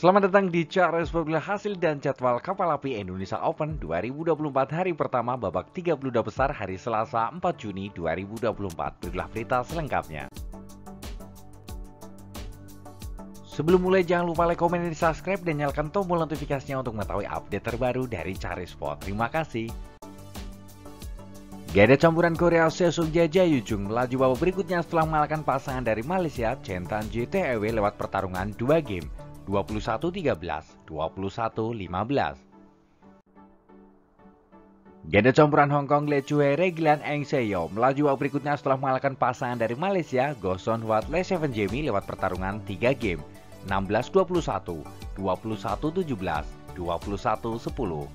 Selamat datang di Charles Populer hasil dan jadwal Kapal Api Indonesia Open 2024 hari pertama babak 32 besar hari Selasa 4 Juni 2024. Berilah berita selengkapnya. Sebelum mulai jangan lupa like, komen, dan subscribe dan nyalakan tombol notifikasinya untuk mengetahui update terbaru dari Charles Sport. Terima kasih. Ganda campuran Korea Sesung Jae Yujung melaju babak berikutnya setelah mengalahkan pasangan dari Malaysia Chen Tan JTEW lewat pertarungan 2 game 21-13, 21-15. Ganda campuran Hong Kong Le Chue Regilan Eng Seyo melaju babak berikutnya setelah mengalahkan pasangan dari Malaysia Go Son Huat Le Seven Jamie lewat pertarungan 3 game 16-21, 21-17, 21-10.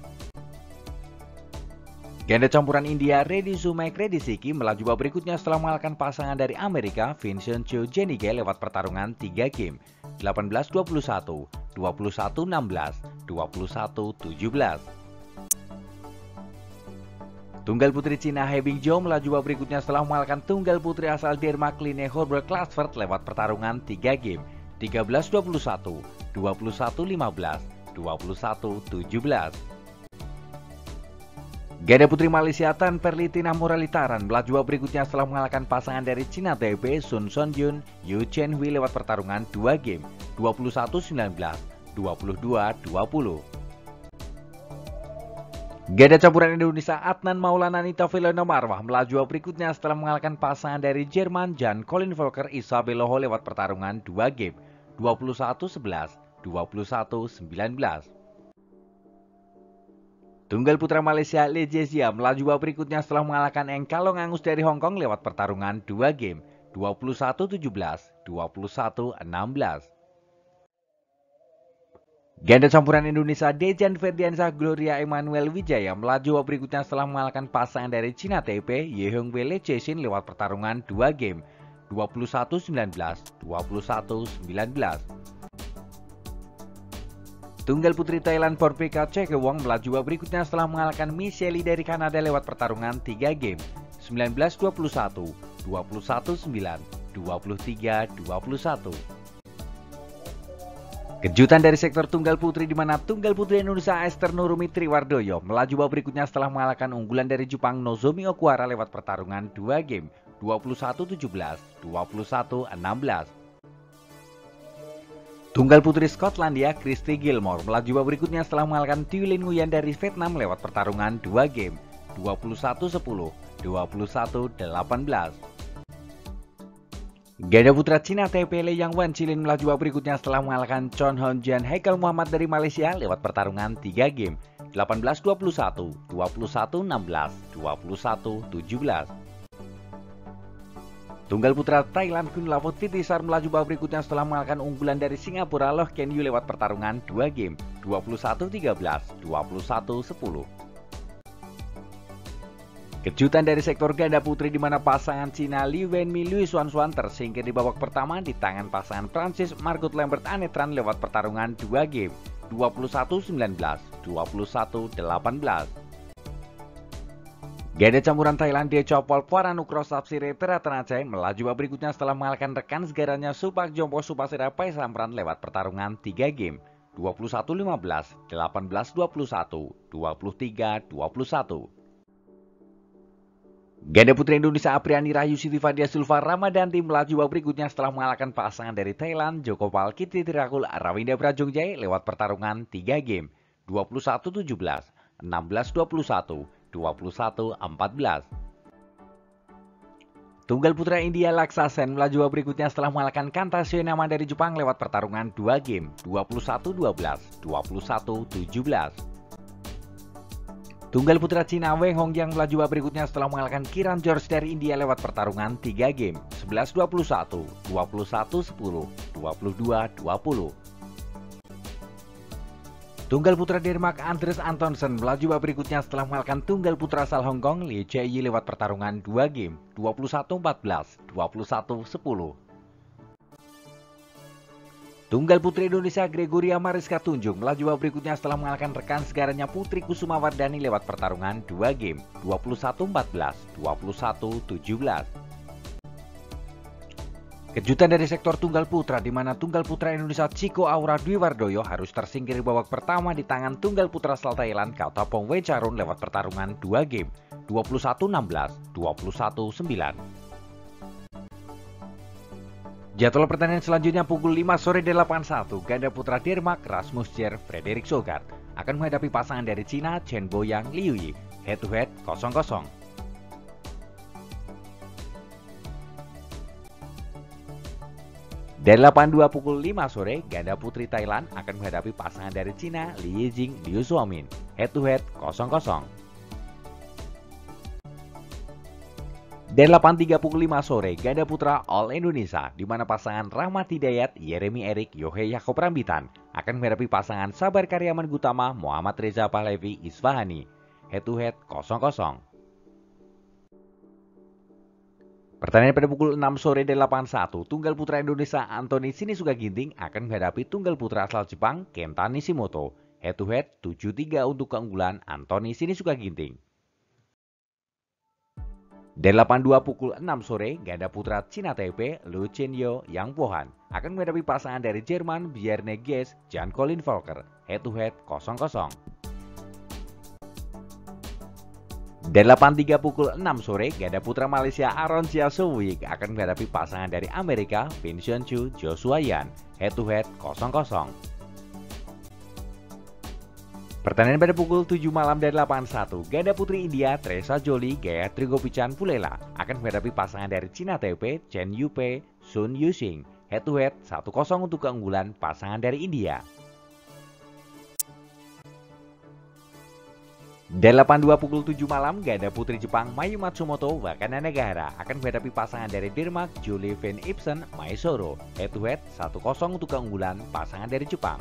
Ganda campuran India Reddy Sumek Reddy Siki melaju babak berikutnya setelah mengalahkan pasangan dari Amerika Vincent Cho Jenige lewat pertarungan 3 game 18-21, 21-16, 21-17. Tunggal putri Cina He Bingzhou melaju babak berikutnya setelah mengalahkan tunggal putri asal Denmark Line Horberg Klasford lewat pertarungan 3 game 13-21, 21-15, 21-17. Ganda putri Malaysia Tan Perlitina Moralitaran melaju babak berikutnya setelah mengalahkan pasangan dari Cina Taipei Sun Sonjun Yu Chen Hui lewat pertarungan 2 game 21-19, 22-20. Ganda campuran Indonesia Adnan Maulana Nita Filona Marwah melaju babak berikutnya setelah mengalahkan pasangan dari Jerman Jan Colin Volker Isabel Loho lewat pertarungan 2 game 21-11, 21-19. Tunggal putra Malaysia Lee Jezia melaju babak berikutnya setelah mengalahkan Eng Kalong Angus dari Hong Kong lewat pertarungan 2 game 21-17, 21-16. Ganda campuran Indonesia Dejan Ferdiansyah Gloria Emmanuel Wijaya melaju babak berikutnya setelah mengalahkan pasangan dari Cina Taipei Ye Hong Wei Le Cheshin lewat pertarungan 2 game 21-19, 21-19. Tunggal putri Thailand Porpika Chekewong melaju babak berikutnya setelah mengalahkan Michelle dari Kanada lewat pertarungan 3 game 19-21, 21-9, 23-21. Kejutan dari sektor tunggal putri di mana tunggal putri Indonesia Esther Nurumi Triwardoyo melaju babak berikutnya setelah mengalahkan unggulan dari Jepang Nozomi Okuara lewat pertarungan 2 game 21-17, 21-16. Tunggal putri Skotlandia Christy Gilmore melaju babak berikutnya setelah mengalahkan Thieu-Lin Nguyen dari Vietnam lewat pertarungan 2 game 21-10, 21-18. Ganda putra Cina Taipei Le Yang Wancilin melaju babak berikutnya setelah mengalahkan Chon Hon Jian Haikal Muhammad dari Malaysia lewat pertarungan 3 game 18-21, 21-16, 21-17. Tunggal putra Thailand Kunlavut Vitisar melaju babak berikutnya setelah mengalahkan unggulan dari Singapura Loh Ken Yu lewat pertarungan 2 game 21-13, 21-10. Kejutan dari sektor ganda putri di mana pasangan Cina Li Wenmi Lui Xuan tersingkir di babak pertama di tangan pasangan Prancis Margot Lambert Anetran lewat pertarungan 2 game 21-19, 21-18. Ganda campuran Thailand Dechopol Puaranukroh Sapsire Teratanacai melaju babak berikutnya setelah mengalahkan rekan segaranya Supak Jompo Supasira Paisampran lewat pertarungan 3 game 21-15, 18-21, 23-21. Ganda putri Indonesia Apriani Rahayu Siti Fadia Sulfa Ramadanti melaju babak berikutnya setelah mengalahkan pasangan dari Thailand Jokopal Kitri Tirakul Arawinda Prajongjai lewat pertarungan 3 game 21-17, 16-21, 21-14. Tunggal putra India Laksasen melaju babak berikutnya setelah mengalahkan Kanta Shionama dari Jepang lewat pertarungan 2 game 21-12, 21-17. Tunggal putra Cina Weng Hongyang melaju babak berikutnya setelah mengalahkan Kiran George dari India lewat pertarungan 3 game 11-21, 21-10, 22-20. Tunggal putra Denmark Andres Antonsen melaju babak berikutnya setelah mengalahkan tunggal putra asal Hong Kong Lee Chae-yi lewat pertarungan 2 game 21-14, 21-10. Tunggal putri Indonesia Gregoria Mariska Tunjung melaju babak berikutnya setelah mengalahkan rekan segaranya Putri Kusuma Wardani lewat pertarungan 2 game 21-14, 21-17. Kejutan dari sektor tunggal putra di mana tunggal putra Indonesia Chiko Aura Dwi Wardoyo harus tersingkir babak pertama di tangan tunggal putra asal Thailand Kautapong Wecharun lewat pertarungan 2 game 21-16, 21-9. Jadwal pertandingan selanjutnya pukul 5 sore 8.1 ganda putra Denmark Rasmus Jer Frederik Sogard akan menghadapi pasangan dari Cina Chen Boyang Liu Yi head to head 0-0. 82 pukul 5 sore, ganda putri Thailand akan menghadapi pasangan dari Cina, Li Yijing, Liu Xuamin, head to head 0-0. 8.3 pukul 5 sore, ganda putra All Indonesia, di mana pasangan Rahmat Hidayat, Yeremi Erik, Yohei Yakob Rambitan akan menghadapi pasangan Sabar Karyaman Gutama, Muhammad Reza Pahlavi, Isfahani, head to head 0-0. Pertandingan pada pukul 6 sore 8.1, tunggal putra Indonesia Anthony Sinisuka Ginting akan menghadapi tunggal putra asal Jepang Kenta Nishimoto. Head to head 7-3 untuk keunggulan Anthony Sinisuka Ginting. 82 pukul 6 sore, ganda putra Cina Taipei Lu Chenyo Yang Pohan akan menghadapi pasangan dari Jerman Bjarne Gies Jan Colin Volker. Head to head 0-0. 8.3 pukul 6 sore, ganda putra Malaysia Aaron Chia Soewik akan menghadapi pasangan dari Amerika Vincent Chu Joshua Yan, head to head 0-0. Pertandingan pada pukul 7 malam dari 8.1, ganda putri India Teresa Jolie Gayatri Gopichand Pulela akan menghadapi pasangan dari Cina Taipei Chen Yupei Sun Yuxing, head to head 1-0 untuk keunggulan pasangan dari India. 82 pukul 7 malam, ganda putri Jepang Mayu Matsumoto Wakana Negara akan menghadapi pasangan dari Denmark Julie Van Ipsen Maesoro, head to head 1-0 untuk keunggulan pasangan dari Jepang.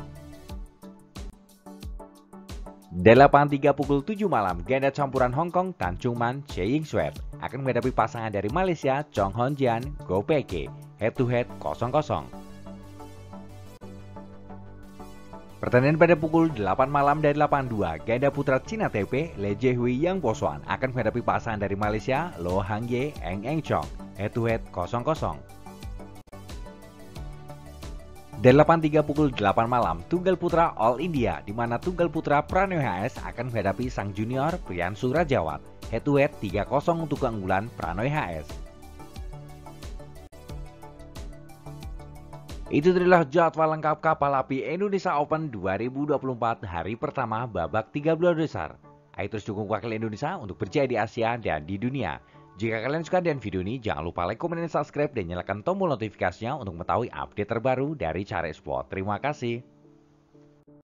8.3 pukul 7 malam, ganda campuran Hong Kong Tan Chungman Che Ying Sweat akan menghadapi pasangan dari Malaysia Chong Hon Jian Go Peke, head to head 0-0. Pertandingan pada pukul 8 malam dari 82, ganda putra Cina Taipei Le Jiehui Yang Posuan akan menghadapi pasangan dari Malaysia Lo Hangye Eng Eng Chong, head to head 0-0. 8.3 pukul 8 malam, tunggal putra All India, di mana tunggal putra Pranoy HS akan menghadapi sang junior Priyanshu Rajawat, head to head 3-0 untuk keunggulan Pranoy HS. Itu adalah jadwal lengkap kapal api Indonesia Open 2024 hari pertama babak 32 besar. Ayo terus dukung wakil Indonesia untuk berjaya di Asia dan di dunia. Jika kalian suka dengan video ini, jangan lupa like, komen, dan subscribe, dan nyalakan tombol notifikasinya untuk mengetahui update terbaru dari Cari Sport. Terima kasih.